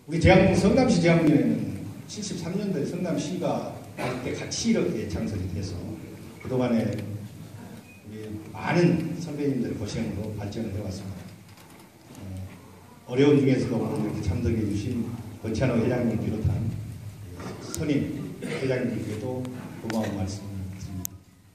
우리 성남시 재학문회는 73년도에 성남시가 그때 같이 이렇게 창설이 돼서 그동안에 많은 선배님들의 고생으로 발전을 해왔습니다. 어려운 중에서도 오늘 이렇게 참석해 주신 권찬호 회장님 비롯한 선임 회장님들께도 고마운 말씀드립니다.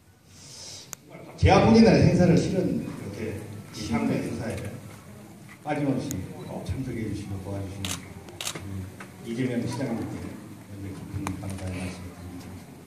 재학문회나 행사를 실은 이렇게 지향대 행사에 빠짐없이 참석해 주시고 도와주시는 이재명 시장님께 깊은 감사의 말씀을 드립니다.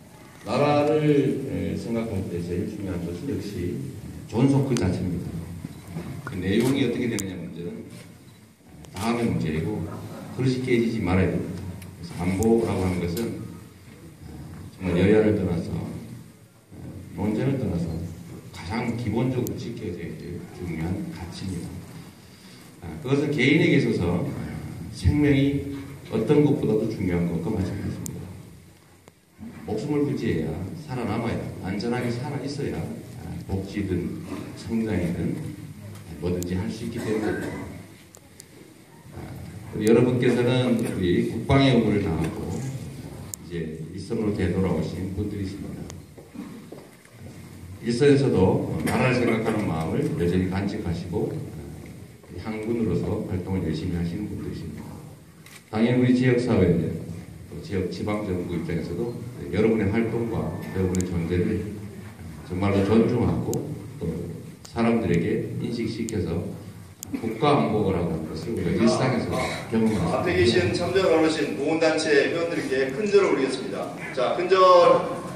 나라를 생각할 때 제일 중요한 것은 역시 존속 그 자체입니다. 그 내용이 어떻게 되느냐 문제는 다음의 문제이고 그릇이 깨지지 말아야 됩니다. 그래서 안보라고 하는 것은 정말 여야를 떠나서 논쟁을 떠나서 가장 기본적으로 지켜야 될 중요한 가치입니다. 그것은 개인에게 있어서 생명이 어떤 것보다도 중요한 것과 마찬가지입니다. 목숨을 부지해야 살아남아야 안전하게 살아있어야 복지든 성장이든 뭐든지 할 수 있기 때문입니다. 여러분께서는 우리 국방의 의무를 다하고 이제 일선으로 되돌아오신 분들이십니다. 일선에서도 나라를 생각하는 마음을 여전히 간직하시고 향군으로서 활동을 열심히 하시는 분들이십니다. 당연히 우리 지역사회, 또 지역 지방정부 입장에서도 여러분의 활동과 여러분의 존재를 정말로 존중하고 또 사람들에게 인식시켜서 국가안보라고 하는 것을 우리가 일상에서 경험합니다. 앞에 계신 참전 어르신 보훈단체 회원들께 큰절을 올리겠습니다. 자, 큰절.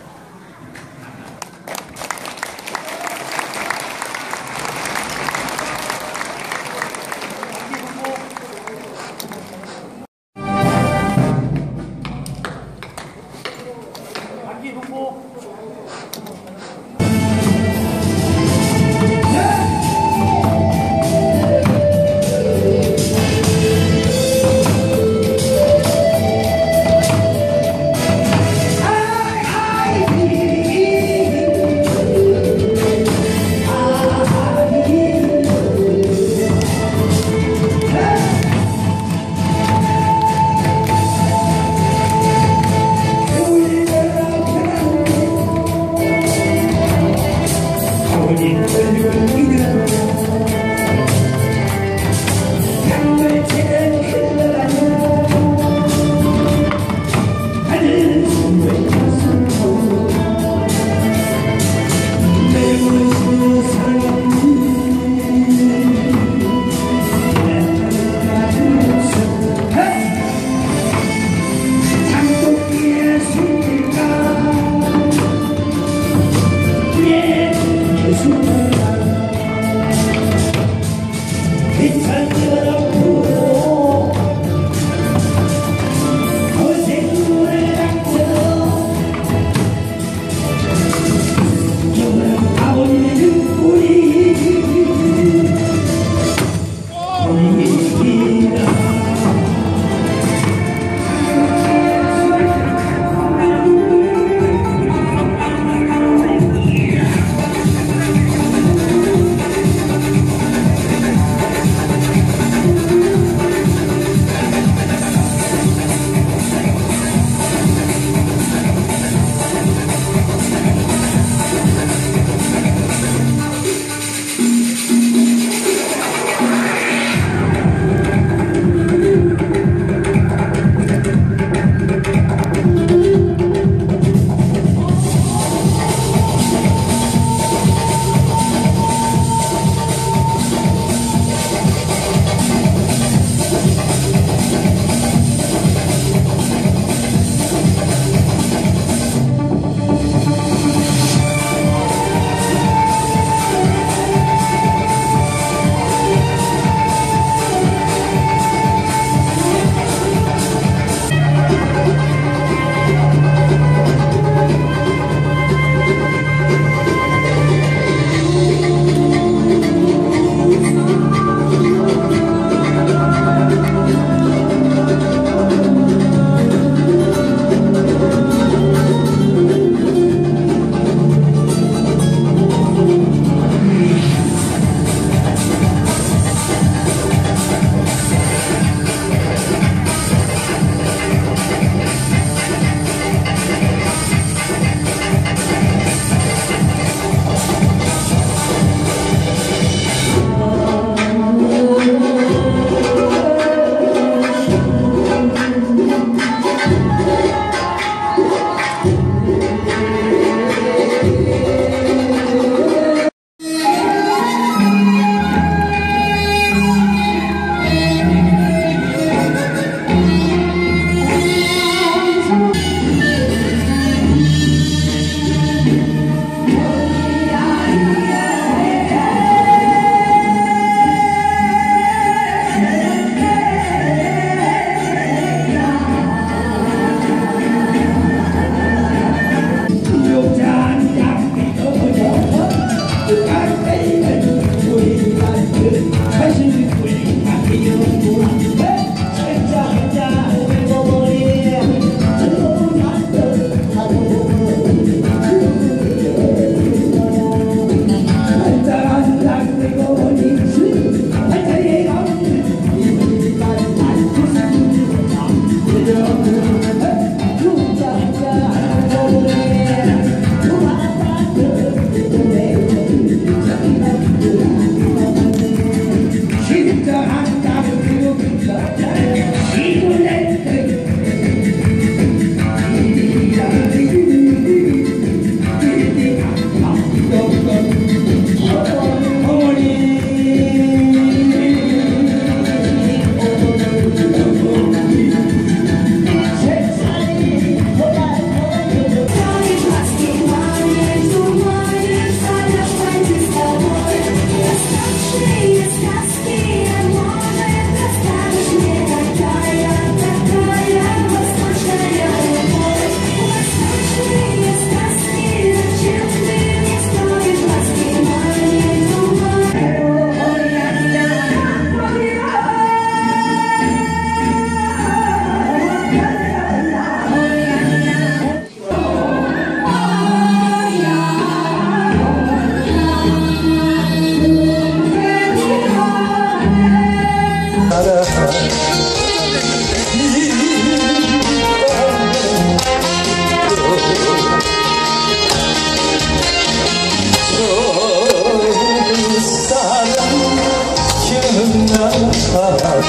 사람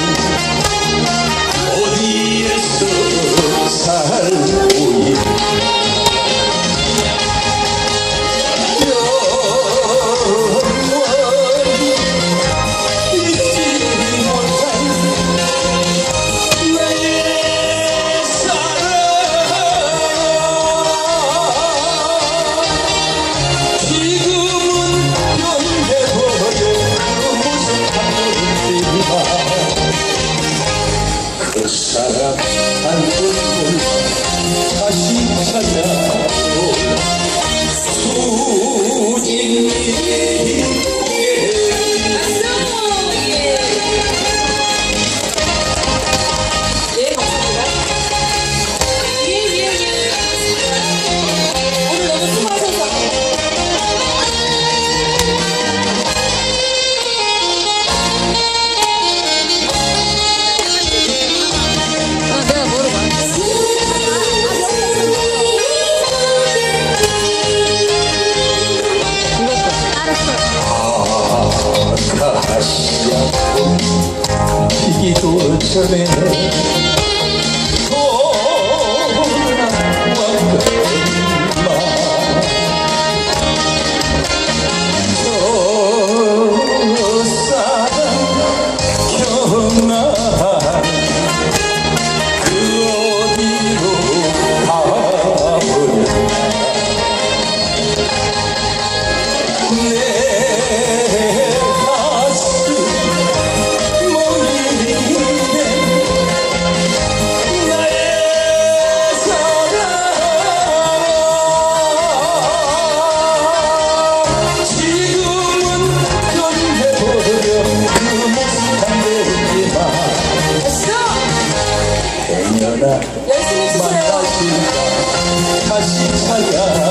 어디에서 살고 영원히 잊지 못한 나의 사랑 지금은 변해버려 그 모습 한번이지만 그 사랑 한 번을 다시 찾아도 수진이 오늘 너무 수고하셨어. 내가 뭐를 아가씨 아픈 피기도 전에 저 사람 기억나 그 어디로 가버렸나 내 가슴 멍이네 나의 사랑 지금은 변해버려 그 모습 한대지만 행여나 열심히 치세요. 만나실까 다시 찾아